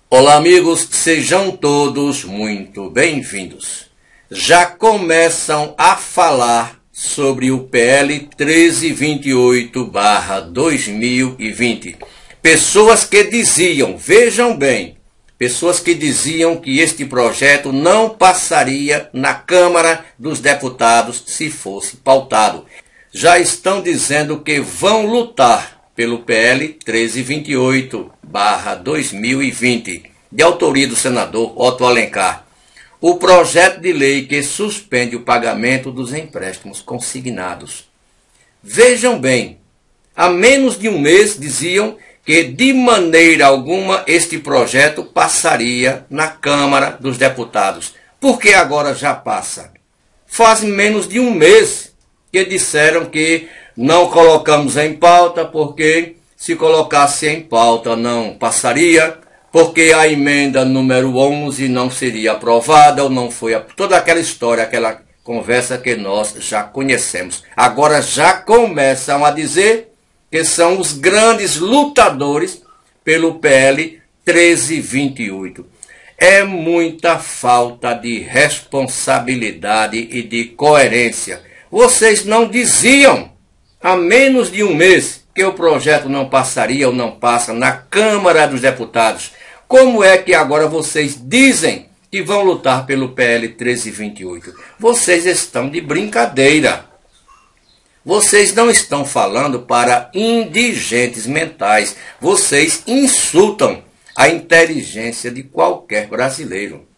Olá, amigos, sejam todos muito bem-vindos. Já começam a falar sobre o PL 1328/2020. Pessoas que diziam, vejam bem, pessoas que diziam que este projeto não passaria na Câmara dos Deputados se fosse pautado. Já estão dizendo que vão lutar pelo PL 1328/2020, de autoria do senador Otto Alencar, o projeto de lei que suspende o pagamento dos empréstimos consignados. Vejam bem, há menos de um mês diziam que de maneira alguma este projeto passaria na Câmara dos Deputados. Por que agora já passa? Faz menos de um mês que disseram que não colocamos em pauta porque se colocasse em pauta não passaria, porque a emenda número 11 não seria aprovada ou não foi toda aquela história, aquela conversa que nós já conhecemos. Agora já começam a dizer que são os grandes lutadores pelo PL 1328. É muita falta de responsabilidade e de coerência. Vocês não diziam há menos de um mês que o projeto não passaria ou não passa na Câmara dos Deputados. Como é que agora vocês dizem que vão lutar pelo PL 1328? Vocês estão de brincadeira. Vocês não estão falando para indigentes mentais. Vocês insultam a inteligência de qualquer brasileiro.